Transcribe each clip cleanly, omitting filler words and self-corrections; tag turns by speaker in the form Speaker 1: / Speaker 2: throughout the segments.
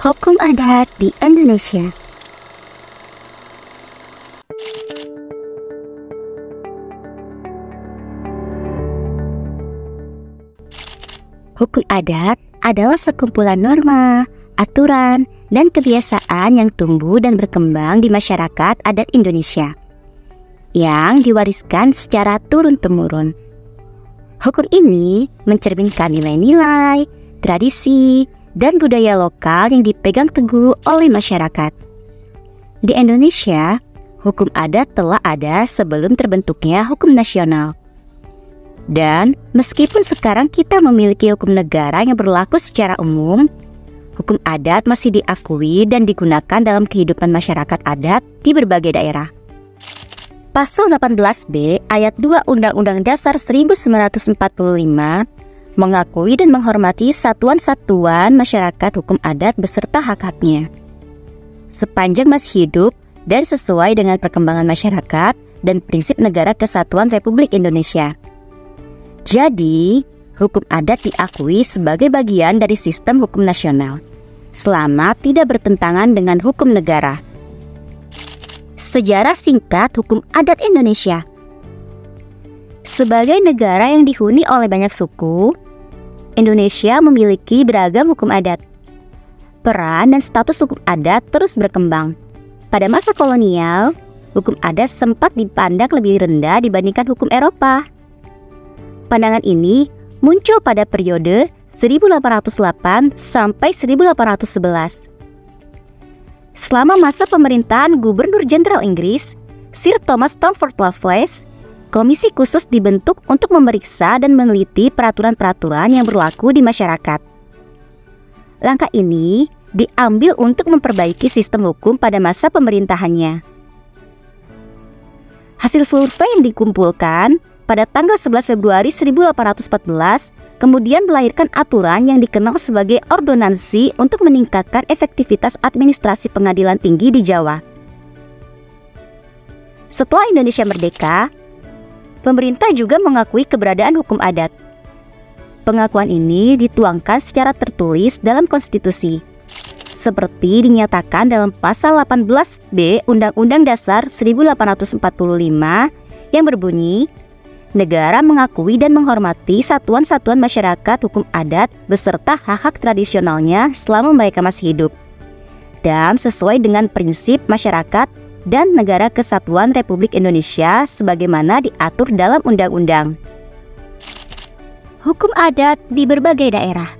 Speaker 1: Hukum adat di Indonesia. Hukum adat adalah sekumpulan norma, aturan, dan kebiasaan yang tumbuh dan berkembang di masyarakat adat Indonesia yang diwariskan secara turun-temurun. Hukum ini mencerminkan nilai-nilai, tradisi, dan budaya lokal yang dipegang teguh oleh masyarakat. Di Indonesia, hukum adat telah ada sebelum terbentuknya hukum nasional. Dan meskipun sekarang kita memiliki hukum negara yang berlaku secara umum, hukum adat masih diakui dan digunakan dalam kehidupan masyarakat adat di berbagai daerah. Pasal 18B ayat 2 Undang-Undang Dasar 1945 mengakui dan menghormati satuan-satuan masyarakat hukum adat beserta hak-haknya. Sepanjang masih hidup dan sesuai dengan perkembangan masyarakat dan prinsip negara kesatuan Republik Indonesia. Jadi, hukum adat diakui sebagai bagian dari sistem hukum nasional, selama tidak bertentangan dengan hukum negara. Sejarah singkat hukum adat Indonesia. Sebagai negara yang dihuni oleh banyak suku, Indonesia memiliki beragam hukum adat. Peran dan status hukum adat terus berkembang. Pada masa kolonial, hukum adat sempat dipandang lebih rendah dibandingkan hukum Eropa. Pandangan ini muncul pada periode 1808 sampai 1811. Selama masa pemerintahan Gubernur Jenderal Inggris, Sir Thomas Stamford Raffles, komisi khusus dibentuk untuk memeriksa dan meneliti peraturan-peraturan yang berlaku di masyarakat. Langkah ini diambil untuk memperbaiki sistem hukum pada masa pemerintahannya. Hasil survei yang dikumpulkan pada tanggal 11 Februari 1814 kemudian melahirkan aturan yang dikenal sebagai ordonansi untuk meningkatkan efektivitas administrasi pengadilan tinggi di Jawa. Setelah Indonesia merdeka, pemerintah juga mengakui keberadaan hukum adat. Pengakuan ini dituangkan secara tertulis dalam konstitusi, seperti dinyatakan dalam pasal 18B Undang-Undang Dasar 1845 yang berbunyi, negara mengakui dan menghormati satuan-satuan masyarakat hukum adat beserta hak-hak tradisionalnya selama mereka masih hidup, dan sesuai dengan prinsip masyarakat dan negara kesatuan Republik Indonesia sebagaimana diatur dalam undang-undang. Hukum adat di berbagai daerah.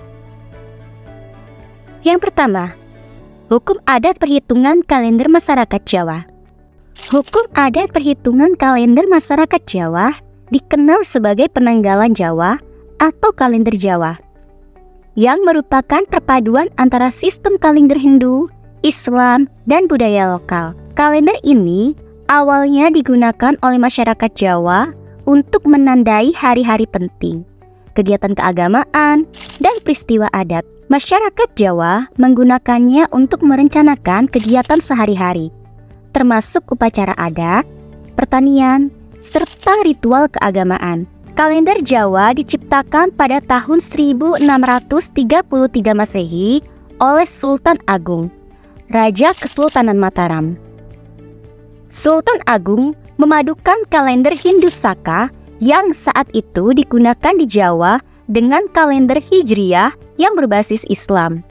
Speaker 1: Yang pertama, hukum adat perhitungan kalender masyarakat Jawa. Hukum adat perhitungan kalender masyarakat Jawa dikenal sebagai penanggalan Jawa atau kalender Jawa, yang merupakan perpaduan antara sistem kalender Hindu, Islam, dan budaya lokal. Kalender ini awalnya digunakan oleh masyarakat Jawa untuk menandai hari-hari penting, kegiatan keagamaan, dan peristiwa adat. Masyarakat Jawa menggunakannya untuk merencanakan kegiatan sehari-hari, termasuk upacara adat, pertanian, serta ritual keagamaan. Kalender Jawa diciptakan pada tahun 1633 Masehi oleh Sultan Agung, Raja Kesultanan Mataram. Sultan Agung memadukan kalender Hindu Saka yang saat itu digunakan di Jawa dengan kalender Hijriyah yang berbasis Islam.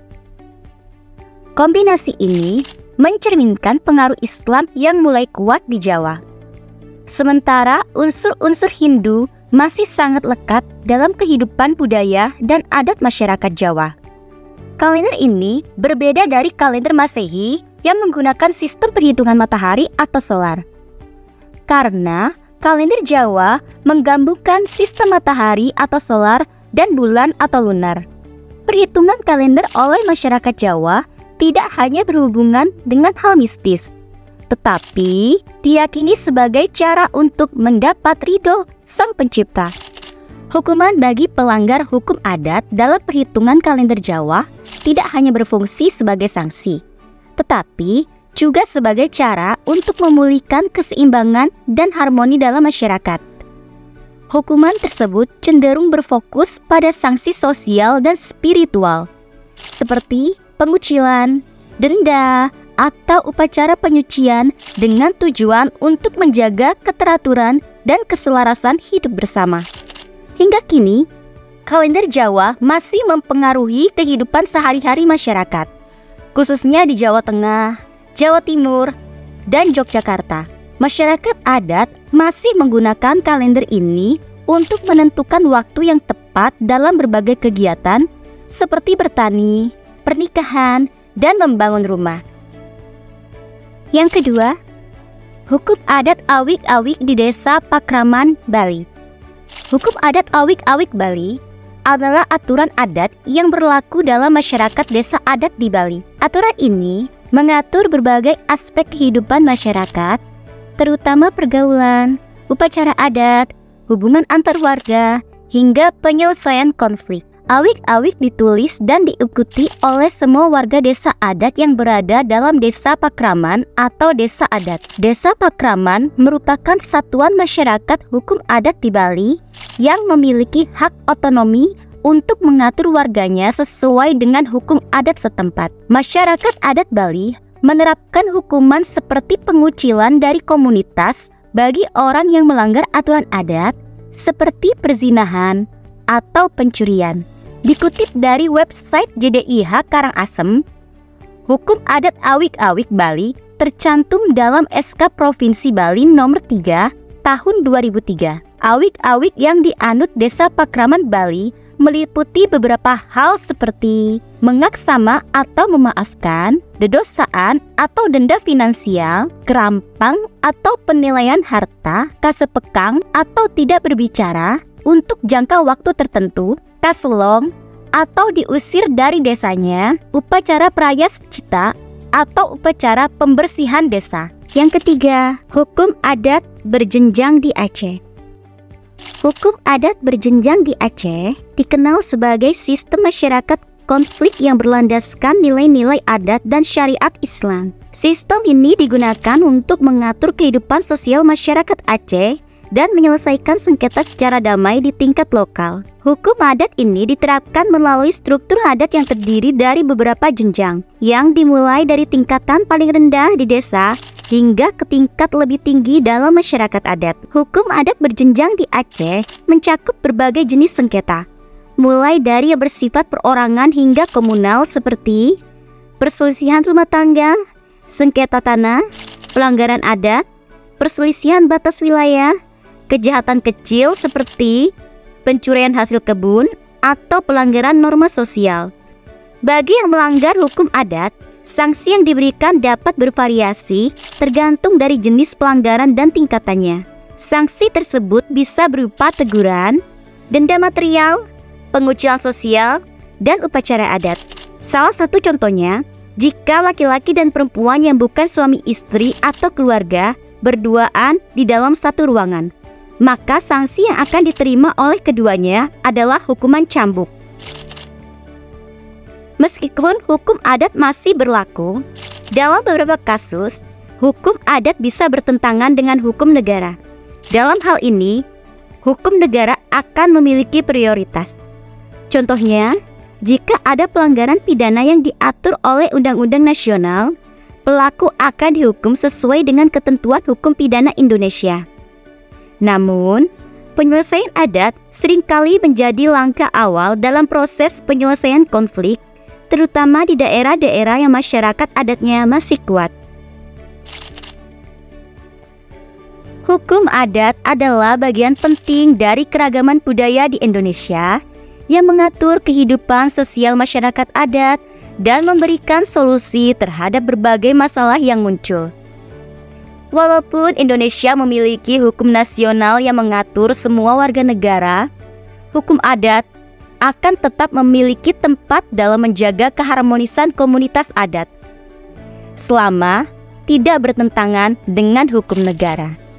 Speaker 1: Kombinasi ini mencerminkan pengaruh Islam yang mulai kuat di Jawa. Sementara unsur-unsur Hindu masih sangat lekat dalam kehidupan budaya dan adat masyarakat Jawa. Kalender ini berbeda dari kalender Masehi yang menggunakan sistem perhitungan matahari atau solar. Karena kalender Jawa menggabungkan sistem matahari atau solar dan bulan atau lunar. Perhitungan kalender oleh masyarakat Jawa tidak hanya berhubungan dengan hal mistis, tetapi diyakini sebagai cara untuk mendapat ridho Sang Pencipta. Hukuman bagi pelanggar hukum adat dalam perhitungan kalender Jawa tidak hanya berfungsi sebagai sanksi, tetapi juga sebagai cara untuk memulihkan keseimbangan dan harmoni dalam masyarakat. Hukuman tersebut cenderung berfokus pada sanksi sosial dan spiritual, seperti pengucilan, denda, atau upacara penyucian dengan tujuan untuk menjaga keteraturan dan keselarasan hidup bersama. Hingga kini, kalender Jawa masih mempengaruhi kehidupan sehari-hari masyarakat, khususnya di Jawa Tengah, Jawa Timur, dan Yogyakarta. Masyarakat adat masih menggunakan kalender ini untuk menentukan waktu yang tepat dalam berbagai kegiatan seperti bertani, pernikahan, dan membangun rumah. Yang kedua, hukum adat awik-awik di Desa Pakraman, Bali. Hukum adat awik-awik Bali adalah aturan adat yang berlaku dalam masyarakat desa adat di Bali. Aturan ini mengatur berbagai aspek kehidupan masyarakat, terutama pergaulan, upacara adat, hubungan antar warga, hingga penyelesaian konflik. Awik-awik ditulis dan diikuti oleh semua warga desa adat yang berada dalam desa Pakraman atau desa adat. Desa Pakraman merupakan satuan masyarakat hukum adat di Bali yang memiliki hak otonomi untuk mengatur warganya sesuai dengan hukum adat setempat. Masyarakat adat Bali menerapkan hukuman seperti pengucilan dari komunitas bagi orang yang melanggar aturan adat seperti perzinahan atau pencurian. Dikutip dari website JDIH Karangasem, hukum adat awik-awik Bali tercantum dalam SK Provinsi Bali nomor 3 tahun 2003. Awik-awik yang dianut Desa Pakraman Bali meliputi beberapa hal seperti mengaksama atau memaafkan, dedosaan atau denda finansial, kerampang atau penilaian harta, kasepekang atau tidak berbicara untuk jangka waktu tertentu, kaselong atau diusir dari desanya, upacara prayas cita atau upacara pembersihan desa. Yang ketiga, hukum adat berjenjang di Aceh. Hukum adat berjenjang di Aceh dikenal sebagai sistem masyarakat konflik yang berlandaskan nilai-nilai adat dan syariat Islam. Sistem ini digunakan untuk mengatur kehidupan sosial masyarakat Aceh dan menyelesaikan sengketa secara damai di tingkat lokal. Hukum adat ini diterapkan melalui struktur adat yang terdiri dari beberapa jenjang, yang dimulai dari tingkatan paling rendah di desa hingga ke tingkat lebih tinggi dalam masyarakat adat. Hukum adat berjenjang di Aceh mencakup berbagai jenis sengketa, mulai dari yang bersifat perorangan hingga komunal seperti perselisihan rumah tangga, sengketa tanah, pelanggaran adat, perselisihan batas wilayah, kejahatan kecil seperti pencurian hasil kebun atau pelanggaran norma sosial. Bagi yang melanggar hukum adat, sanksi yang diberikan dapat bervariasi tergantung dari jenis pelanggaran dan tingkatannya. Sanksi tersebut bisa berupa teguran, denda material, pengucilan sosial, dan upacara adat. Salah satu contohnya, jika laki-laki dan perempuan yang bukan suami istri atau keluarga berduaan di dalam satu ruangan, maka sanksi yang akan diterima oleh keduanya adalah hukuman cambuk. Meskipun hukum adat masih berlaku, dalam beberapa kasus, hukum adat bisa bertentangan dengan hukum negara. Dalam hal ini, hukum negara akan memiliki prioritas. Contohnya, jika ada pelanggaran pidana yang diatur oleh undang-undang nasional, pelaku akan dihukum sesuai dengan ketentuan hukum pidana Indonesia. Namun, penyelesaian adat seringkali menjadi langkah awal dalam proses penyelesaian konflik, terutama di daerah-daerah yang masyarakat adatnya masih kuat. Hukum adat adalah bagian penting dari keragaman budaya di Indonesia yang mengatur kehidupan sosial masyarakat adat dan memberikan solusi terhadap berbagai masalah yang muncul. Walaupun Indonesia memiliki hukum nasional yang mengatur semua warga negara, hukum adat akan tetap memiliki tempat dalam menjaga keharmonisan komunitas adat, selama tidak bertentangan dengan hukum negara.